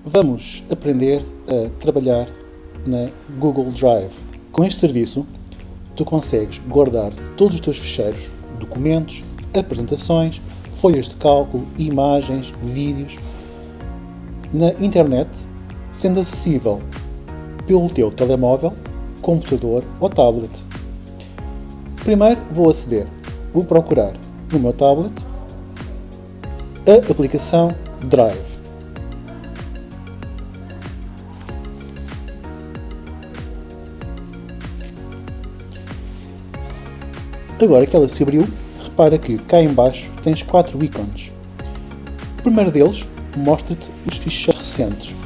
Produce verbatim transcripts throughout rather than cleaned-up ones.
Vamos aprender a trabalhar na Google Drive. Com este serviço, tu consegues guardar todos os teus ficheiros, documentos, apresentações, folhas de cálculo, imagens, vídeos, na internet, sendo acessível pelo teu telemóvel, computador ou tablet. Primeiro vou aceder, vou procurar no meu tablet a aplicação Drive. Agora que ela se abriu, repara que cá em baixo tens quatro ícones. O primeiro deles mostra-te os ficheiros recentes.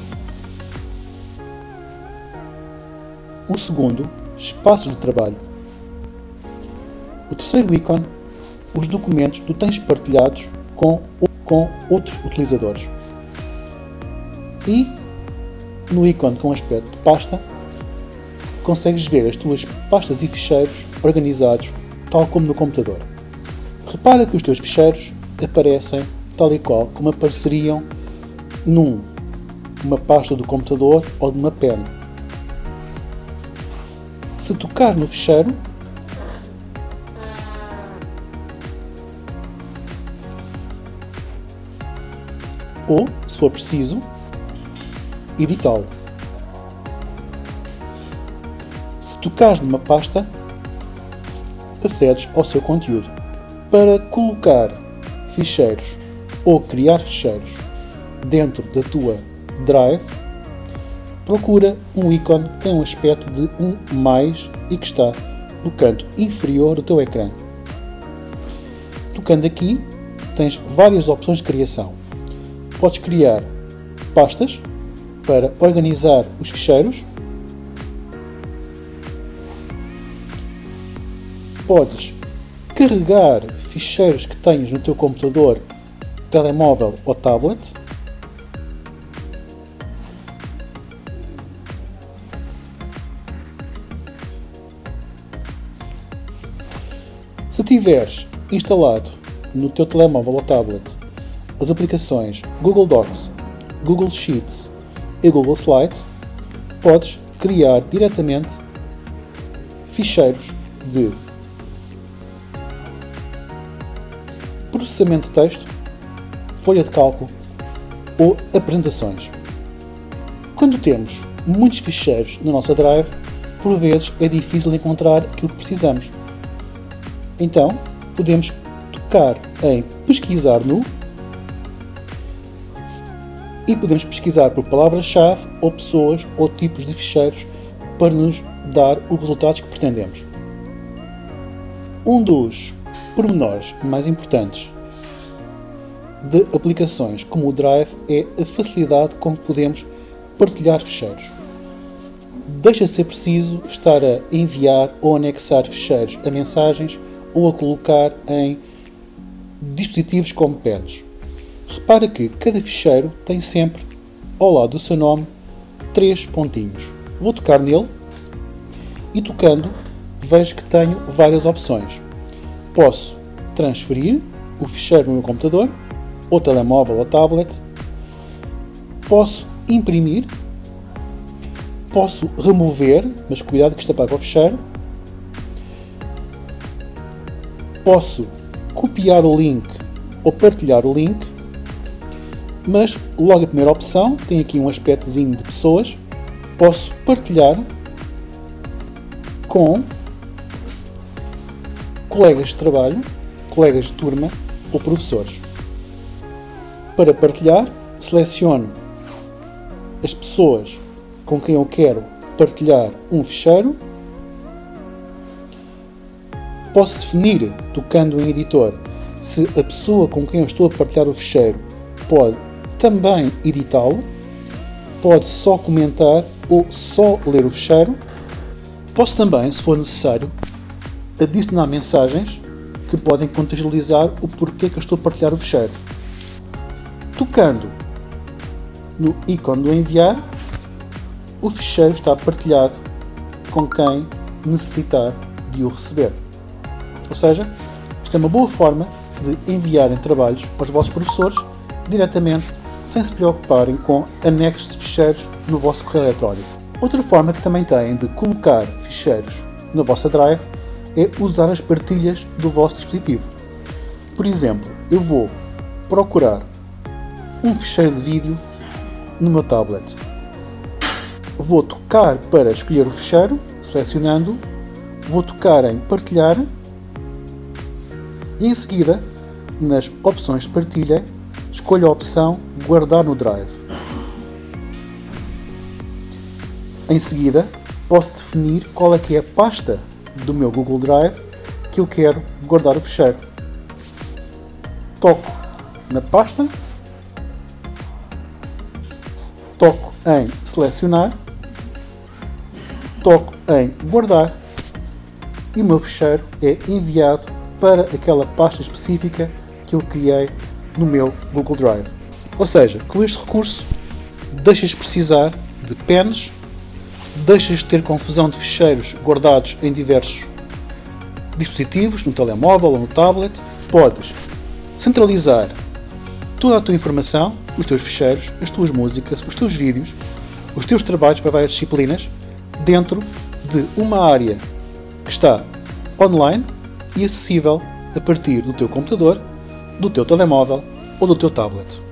O segundo, espaços de trabalho. O terceiro ícone, os documentos que tu tens partilhados com, com outros utilizadores. E no ícone com aspecto de pasta, consegues ver as tuas pastas e ficheiros organizados tal como no computador. Repara que os teus ficheiros aparecem tal e qual como apareceriam num, numa pasta do computador ou de uma pena. Se tocar no ficheiro, ou, se for preciso, editá-lo. Se tocares numa pasta, acedes ao seu conteúdo. Para colocar ficheiros ou criar ficheiros dentro da tua Drive, procura um ícone que tem um aspecto de um mais e que está no canto inferior do teu ecrã. Tocando aqui, tens várias opções de criação. Podes criar pastas para organizar os ficheiros. Podes carregar ficheiros que tenhas no teu computador, telemóvel ou tablet. Se tiveres instalado no teu telemóvel ou tablet as aplicações Google Docs, Google Sheets e Google Slides, podes criar diretamente ficheiros de processamento de texto, folha de cálculo ou apresentações. Quando temos muitos ficheiros na nossa Drive, por vezes é difícil encontrar aquilo que precisamos. Então, podemos tocar em pesquisar no e podemos pesquisar por palavras-chave ou pessoas ou tipos de ficheiros para nos dar os resultados que pretendemos. Um dos pormenores mais importantes de aplicações como o Drive é a facilidade com que podemos partilhar ficheiros. Deixa de ser preciso estar a enviar ou anexar ficheiros a mensagens ou a colocar em dispositivos como pens. Repara que cada ficheiro tem sempre, ao lado do seu nome, três pontinhos. Vou tocar nele e, tocando, vejo que tenho várias opções. Posso transferir o ficheiro no meu computador, ou telemóvel ou tablet. Posso imprimir. Posso remover, mas cuidado que isto apaga o ficheiro. Posso copiar o link ou partilhar o link. Mas logo a primeira opção tem aqui um aspectozinho de pessoas. Posso partilhar com colegas de trabalho, colegas de turma ou professores. Para partilhar, seleciono as pessoas com quem eu quero partilhar um ficheiro. Posso definir, tocando em editor, se a pessoa com quem eu estou a partilhar o ficheiro pode também editá-lo, pode só comentar ou só ler o ficheiro. Posso também, se for necessário, adicionar mensagens que podem contextualizar o porquê que eu estou a partilhar o ficheiro. Tocando no ícone do enviar, o ficheiro está partilhado com quem necessitar de o receber. Ou seja, isto é uma boa forma de enviarem trabalhos aos vossos professores diretamente sem se preocuparem com anexos de ficheiros no vosso correio eletrónico. Outra forma que também têm de colocar ficheiros na vossa Drive é usar as partilhas do vosso dispositivo. Por exemplo, eu vou procurar um ficheiro de vídeo no meu tablet. Vou tocar para escolher o ficheiro, selecionando, vou tocar em partilhar e em seguida, nas opções de partilha, escolho a opção guardar no Drive. Em seguida, posso definir qual é que é a pasta do meu Google Drive que eu quero guardar o ficheiro. Toco na pasta, toco em selecionar, toco em guardar e o meu ficheiro é enviado para aquela pasta específica que eu criei no meu Google Drive. Ou seja, com este recurso deixas de precisar de pens, deixas de ter confusão de ficheiros guardados em diversos dispositivos, no telemóvel ou no tablet. Podes centralizar toda a tua informação, os teus ficheiros, as tuas músicas, os teus vídeos, os teus trabalhos para várias disciplinas dentro de uma área que está online e acessível a partir do teu computador, do teu telemóvel ou do teu tablet.